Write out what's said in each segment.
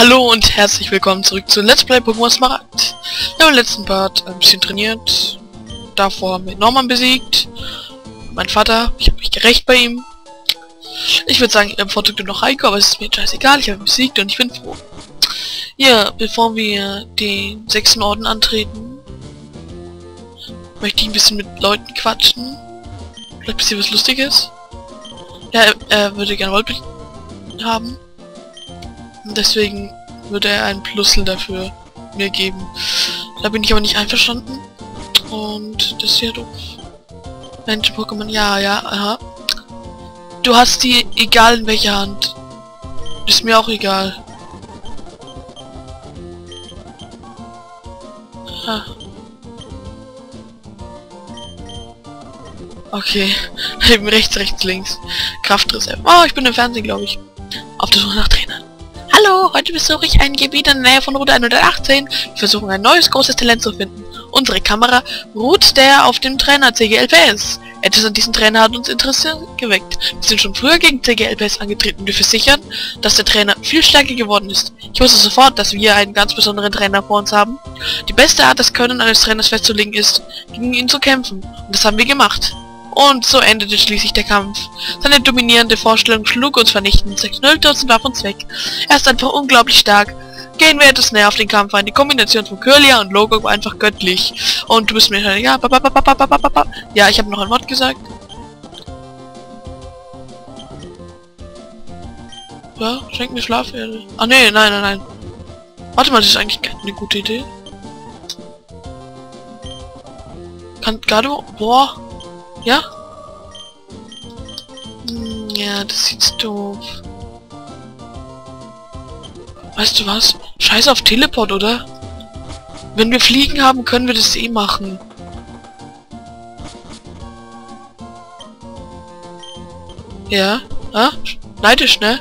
Hallo und herzlich willkommen zurück zu Let's Play Pokémon Smaragd. Wir haben im letzten Part ein bisschen trainiert. Davor haben wir Norman besiegt. Mein Vater, ich habe mich gerecht bei ihm. Ich würde sagen, er bevorzugt noch Heiko, aber es ist mir scheißegal. Ich habe ihn besiegt und ich bin froh. Ja, bevor wir den 6. Orden antreten, möchte ich ein bisschen mit Leuten quatschen. Vielleicht ein bisschen was Lustiges. Ja, er würde gerne Wolpe haben. Deswegen würde er einen Plusel dafür mir geben. Da bin ich aber nicht einverstanden. Und das ist ja doof. Menschen-Pokémon, ja, aha. Du hast die, egal in welcher Hand. Ist mir auch egal. Ha. Okay. Eben rechts, links. Kraftreserve. Oh, ich bin im Fernsehen, glaube ich. Auf der Suche nach Trainern. Hallo, heute besuche ich ein Gebiet in der Nähe von Route 118. Wir versuchen ein neues großes Talent zu finden. Unsere Kamera ruht der auf dem Trainer CGLPS. Etwas an diesem Trainer hat uns Interesse geweckt. Wir sind schon früher gegen CGLPS angetreten. Wir versichern, dass der Trainer viel stärker geworden ist. Ich wusste sofort, dass wir einen ganz besonderen Trainer vor uns haben. Die beste Art, das Können eines Trainers festzulegen, ist, gegen ihn zu kämpfen. Und das haben wir gemacht. Und so endete schließlich der Kampf. Seine dominierende Vorstellung schlug uns vernichtend, zerknüllte uns und warf uns weg. Er ist einfach unglaublich stark. Gehen wir etwas näher auf den Kampf ein. Die Kombination von Kirlia und Logo war einfach göttlich. Und du bist mir... Ja, ja, ich habe noch ein Wort gesagt. Ja, schenk mir Schlaferde. Ah, nee, nein. Warte mal, das ist eigentlich eine gute Idee. Kann Gado... Boah. Ja? Ja, das sieht doof. Weißt du was? Scheiß auf Teleport, oder? Wenn wir Fliegen haben, können wir das eh machen. Ja? Ah? Neidisch, ne?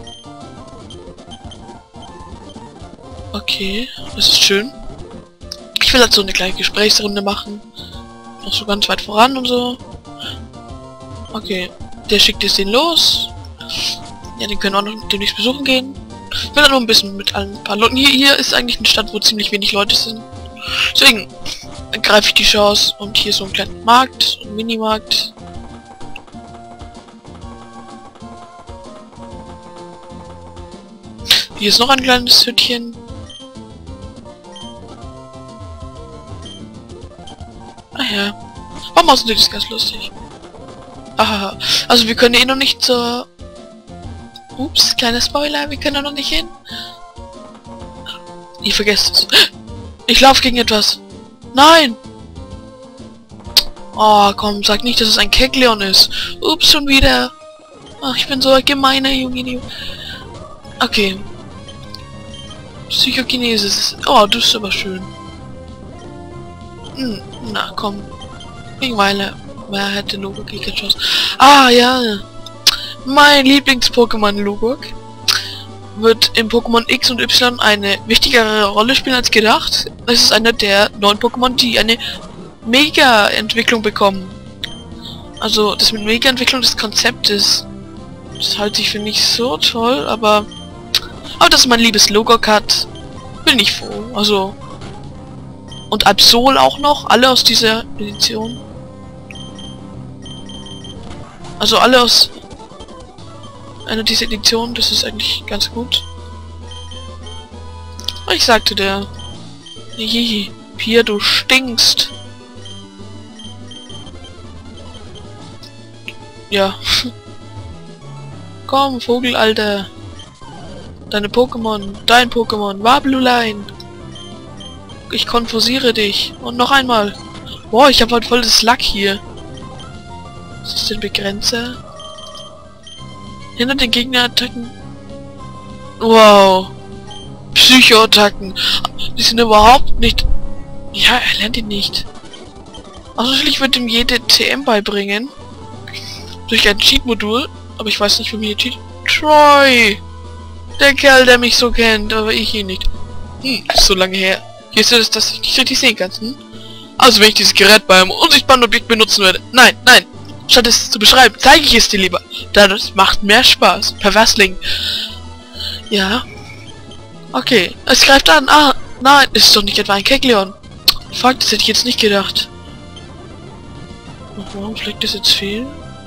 Okay, das ist schön. Ich will halt so eine kleine Gesprächsrunde machen. Noch so ganz weit voran und so. Okay, der schickt jetzt den los. Ja, den können wir auch noch demnächst besuchen gehen. Ich will dann noch ein bisschen mit ein paar Leuten. Hier ist eigentlich eine Stadt, wo ziemlich wenig Leute sind. Deswegen greife ich die Chance. Und hier ist so ein kleiner Markt, ein Minimarkt. Hier ist noch ein kleines Hütchen. Ah ja. Warum außen das ist ganz lustig. Aha. Also wir können eh noch nicht zur... Ups, kleiner Spoiler, wir können da noch nicht hin. Ich vergesse es. Ich laufe gegen etwas. Nein! Oh, komm, sag nicht, dass es ein Kecleon ist. Ups, schon wieder. Ach, ich bin so ein gemeiner Junge. Okay. Psychokinesis. Oh, das ist aber schön. Na, komm. Weile. Wer hätte Logok geschossen? Ah, ja. Mein Lieblings-Pokémon Logok wird im Pokémon X und Y eine wichtigere Rolle spielen als gedacht. Es ist einer der neuen Pokémon, die eine Mega-Entwicklung bekommen. Also, das mit Mega-Entwicklung des Konzeptes. Das halte ich für nicht so toll, aber dass mein liebes Logok hat, bin ich froh. Also... Und Absol auch noch, alle aus dieser Edition. Also alle aus einer dieser Editionen, das ist eigentlich ganz gut. Ich sagte der. Hihi, Pia, du stinkst. Ja. Komm, Vogel, Alter. Dein Pokémon, Wablulein. Ich konfusiere dich. Und noch einmal. Boah, ich habe halt voll das Lack hier. Was ist denn Begrenzer? Hinter den Gegnerattacken. Wow. Psychoattacken. Die sind überhaupt nicht... Ja, er lernt ihn nicht. Also ich würde ihm jede TM beibringen. Durch ein Cheat-Modul. Aber ich weiß nicht, wie mir Cheat... Troy! Der Kerl, der mich so kennt, aber ich ihn nicht. Ist so lange her. Hier ist es, dass ich nicht richtig sehen kann. Also wenn ich dieses Gerät beim unsichtbaren Objekt benutzen würde. Nein. Statt es zu beschreiben, zeige ich es dir lieber. Das macht mehr Spaß. Perversling. Ja. Okay, es greift an. Ah, nein, ist doch nicht etwa ein Kekleon. Fuck, das hätte ich jetzt nicht gedacht. Warum schlägt das jetzt fehl?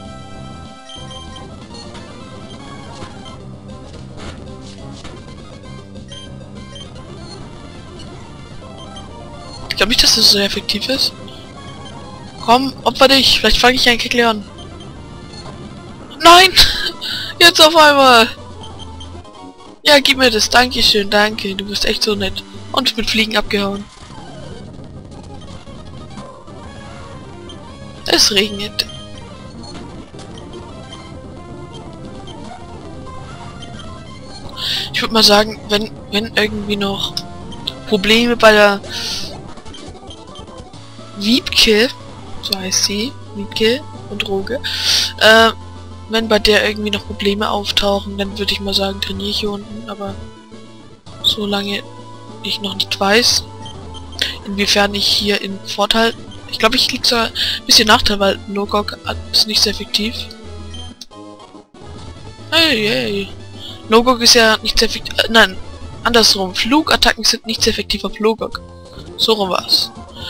Ich glaube nicht, dass das so effektiv ist. Komm, opfer dich. Vielleicht fange ich einen Kekleon. Nein! Jetzt auf einmal! Ja, gib mir das. Dankeschön, danke. Du bist echt so nett. Und mit Fliegen abgehauen. Es regnet. Ich würde mal sagen, wenn irgendwie noch Probleme bei der Wiebke, so heißt sie, Wiebke und Roge, wenn bei der irgendwie noch Probleme auftauchen, dann würde ich mal sagen, trainiere ich hier unten, aber solange ich noch nicht weiß, inwiefern ich hier in Vorteil, ich glaube, ich liege zwar ein bisschen Nachteil, weil Nogok ist nicht sehr effektiv. Hey, hey. Nogok ist ja nicht sehr effektiv, nein, andersrum, Flugattacken sind nicht sehr effektiv auf Nogok. So rum war's.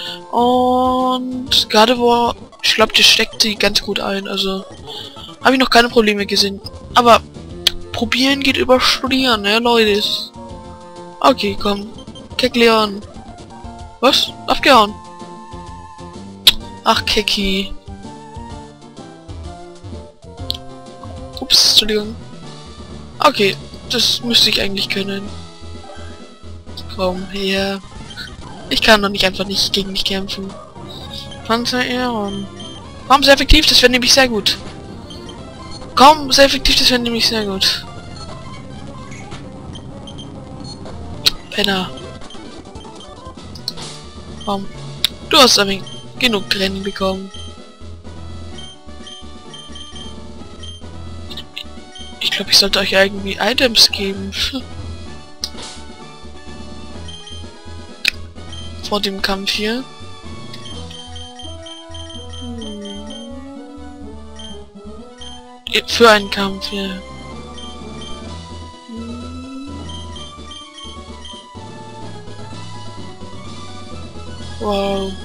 Und Gardevoir, ich glaube, die steckt sie ganz gut ein, also habe ich noch keine Probleme gesehen. Aber probieren geht über studieren, ne, Leute. Okay, komm. Kekleon. Was? Abgehauen. Ach, Keki. Ups, Entschuldigung. Okay, das müsste ich eigentlich können. Komm her. Ich kann doch nicht einfach nicht gegen dich kämpfen. Panzer-Aeron. Warum sehr effektiv? Das wäre nämlich sehr gut. Komm, sehr effektiv, das wäre nämlich sehr gut. Penner. Komm. Du hast aber genug Training bekommen. Ich glaube, ich sollte euch irgendwie Items geben. Vor dem Kampf hier. Für einen Kampf hier. Wow.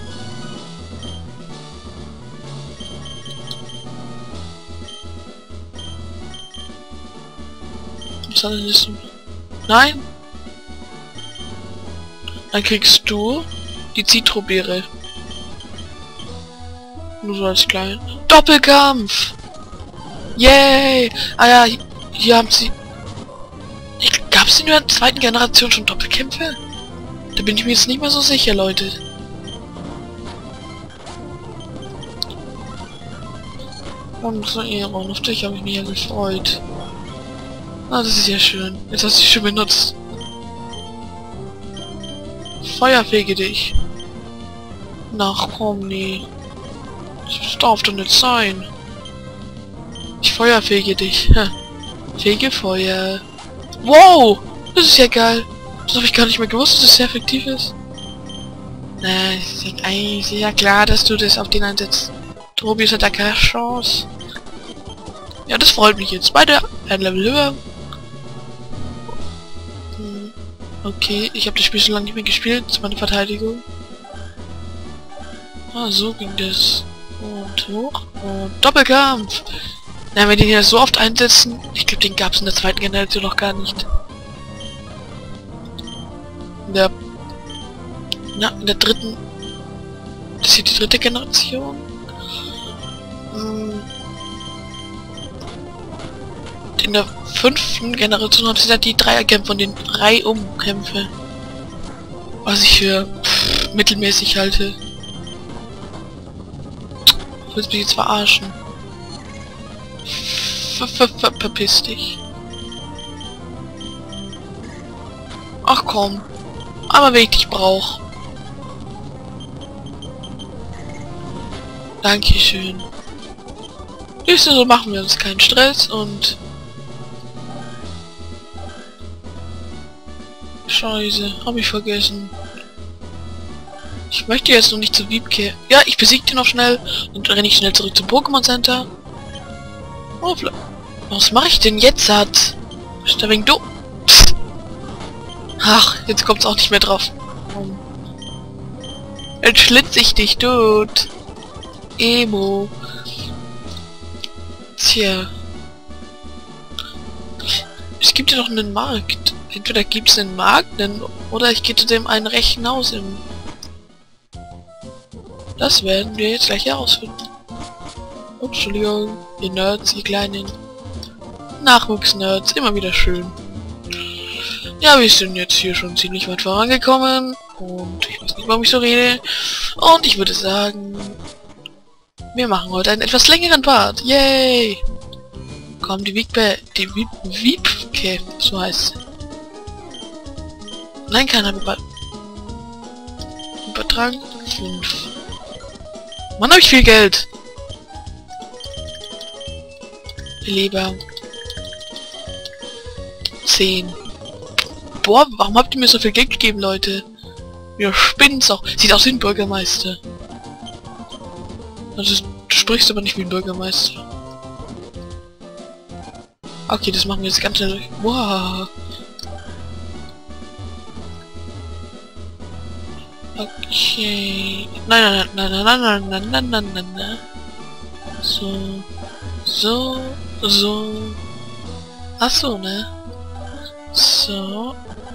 Was soll das denn? Nein! Dann kriegst du die Zitrobeere. Nur so als klein. Doppelkampf! Yay! Ah ja, hier haben sie... Gab es in der zweiten Generation schon Doppelkämpfe? Da bin ich mir jetzt nicht mehr so sicher, Leute. Panzer-Aeron, auf dich habe ich mich ja gefreut. Ah, das ist ja schön. Jetzt hast du dich schon benutzt. Feuerfege dich. Nach komm, nee. Das darf doch nicht sein. Ich feuerfege dich. Ha. Fege Feuer. Wow! Das ist ja geil. Das habe ich gar nicht mehr gewusst, dass es sehr effektiv ist. Na, ist ja eigentlich ja klar, dass du das auf den einsetzt. Tobias hat da keine Chance. Ja, das freut mich jetzt. Beide ein Level höher. Okay, ich habe das Spiel schon lange nicht mehr gespielt. Das ist meine Verteidigung. Ah, so ging das. Und hoch. Und Doppelkampf. Na, wenn die den ja so oft einsetzen, ich glaube, den gab es in der zweiten Generation noch gar nicht. In der dritten... Das ist hier die dritte Generation. In der fünften Generation haben sie da die Dreierkämpfe und den Reihumkämpfe. Was ich für mittelmäßig halte. Willst mich jetzt verarschen? Verpiss dich. Ach komm. Einmal wenn ich dich brauche. Dankeschön. Siehst du, so machen wir uns keinen Stress und... Scheiße, habe ich vergessen. Ich möchte jetzt noch nicht zu Wiebke. Ja, ich besiege den noch schnell und renne ich schnell zurück zum Pokémon Center. Oh, was mache ich denn jetzt? Ist da wegen du? Ach, jetzt kommt's auch nicht mehr drauf. Jetzt schlitz ich dich tot. Emo. Tja. Es gibt ja noch einen Markt. Entweder gibt's einen Markt, oder ich gehe zu dem einen rechten Haus im... Das werden wir jetzt gleich herausfinden. Oh, Entschuldigung, ihr Nerds, ihr kleinen Nachwuchsnerds, immer wieder schön. Ja, wir sind jetzt hier schon ziemlich weit vorangekommen. Und ich weiß nicht, warum ich so rede. Und ich würde sagen, wir machen heute einen etwas längeren Part. Yay! Komm, die Wiebke, so heißt sie. Nein, keiner übertragen. 5. Mann, habe ich viel Geld. Lieber 10. Boah, warum habt ihr mir so viel Geld gegeben, Leute? Ihr spinnt's auch. Sieht aus wie ein Bürgermeister. Also, du sprichst aber nicht wie ein Bürgermeister. Okay, das machen wir jetzt ganz schnell durch. Wow. Okay. Nein. So. Ach so, ne? So.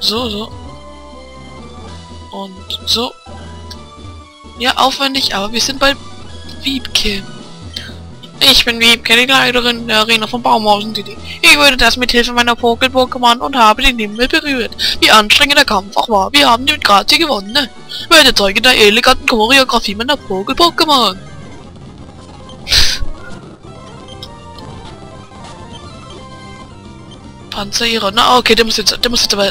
Und so. Ja, aufwendig, aber wir sind bei Wiebke. Ich bin Wiebke, die Leiterin der Arena von Baumhausen.de. Ich würde das mit Hilfe meiner Pokémon und habe den Himmel berührt. Wie anstrengend der Kampf auch war. Wir haben den Grazie gewonnen, ne? Werde Zeuge der eleganten Choreografie meiner Pokémon. Panzerierer. Na okay, der muss jetzt aber...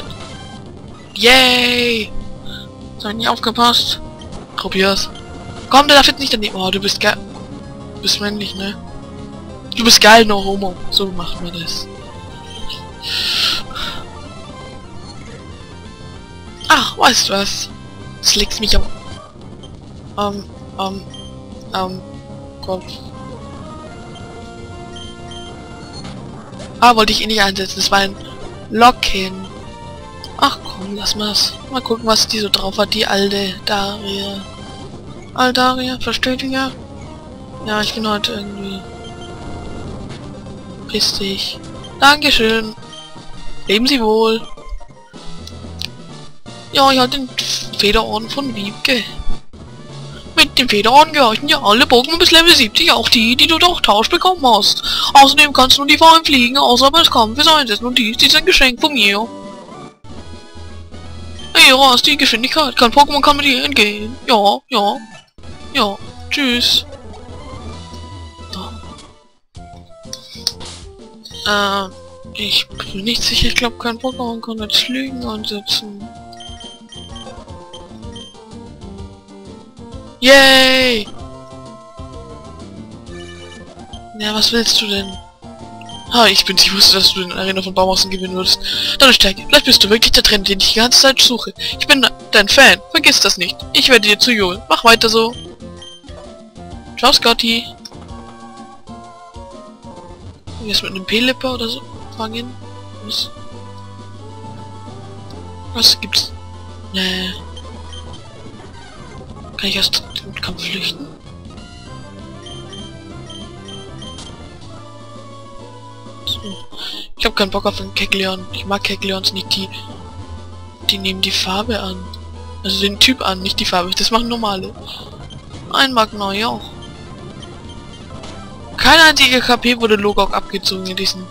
Yay! So, nicht aufgepasst. Probier's. Komm, der darf jetzt nicht daneben. Oh, du bist geil. Du bist männlich, ne? Du bist geil, no homo. So machen wir das. Ach, weißt du was? Das legst mich am... Gott. Ah, wollte ich eh nicht einsetzen. Das war ein Lock-in. Ach komm, lass mal's. Mal gucken, was die so drauf hat, die alte Daria. Aldaria, versteht ihr? Ja, ich bin heute irgendwie... Piss dich. Dankeschön. Leben Sie wohl. Ja, ich hatte den Federorden von Wiebke. Mit dem Federorden gehorchen ja alle Pokémon bis Level 70, auch die, die du durch Tausch bekommen hast. Außerdem kannst du nur die vor ihm fliegen, außer beim Kampf einsetzen und dies ist ein Geschenk von mir. Hey, hast die Geschwindigkeit. Kein Pokémon kann mit dir entgehen. Ja. Tschüss. Ich bin nicht sicher, ich glaube kein Pokémon kann jetzt Lügen einsetzen. Yay! Ja, was willst du denn? Ah, ich wusste, dass du den Arena von Baumhausen gewinnen würdest. Dann steig, vielleicht bist du wirklich der Trainer, den ich die ganze Zeit suche. Ich bin dein Fan, vergiss das nicht. Ich werde dir zujohlen. Mach weiter so. Ciao, Scotty. Jetzt mit einem P-Lipper oder so fangen. Was gibt's? Nee. Kann ich aus dem Kampf flüchten? So. Ich habe keinen Bock auf einen Kecleon. Ich mag Kecleons nicht, die nehmen die Farbe an. Also den Typ an, nicht die Farbe. Das machen normale. Ein Magmar, ja. Kein einziger KP wurde Logok abgezogen in diesen...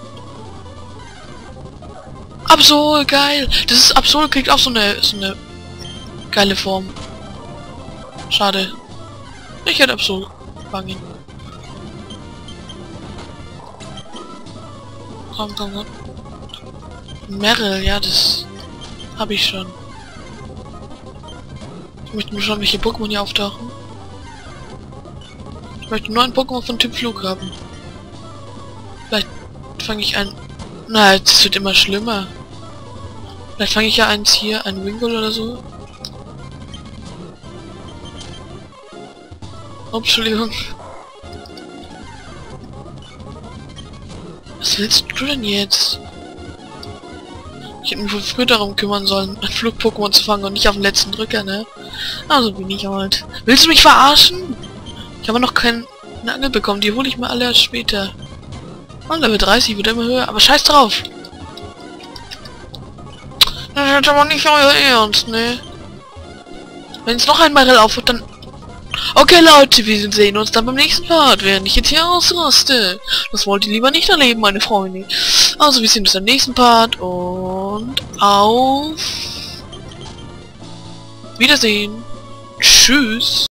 Absol, geil! Das ist Absol, kriegt auch so eine geile Form. Schade. Ich hätte Absol fangen. Komm. Meryl, ja, das habe ich schon. Ich möchte mir schauen, welche Pokémon hier auftauchen. Ich möchte nur ein Pokémon von Typ Flug haben. Vielleicht fange ich ein... Na, das wird immer schlimmer. Vielleicht fange ich ja eins hier, ein Wingull oder so. Oh, Entschuldigung. Was willst du denn jetzt? Ich hätte mich wohl früher darum kümmern sollen, ein Flug-Pokémon zu fangen und nicht auf den letzten Drücker, ne? Also bin ich halt. Willst du mich verarschen? Ich habe noch keine Angel bekommen, die hole ich mir alle erst später. Oh, Level 30 wird immer höher, aber scheiß drauf. Das ist aber nicht euer Ernst, ne? Wenn es noch ein Barrel aufhört, dann... Okay, Leute, wir sehen uns dann beim nächsten Part, während ich jetzt hier ausraste. Das wollt ihr lieber nicht erleben, meine Freunde. Also, wir sehen uns im nächsten Part und auf Wiedersehen. Tschüss.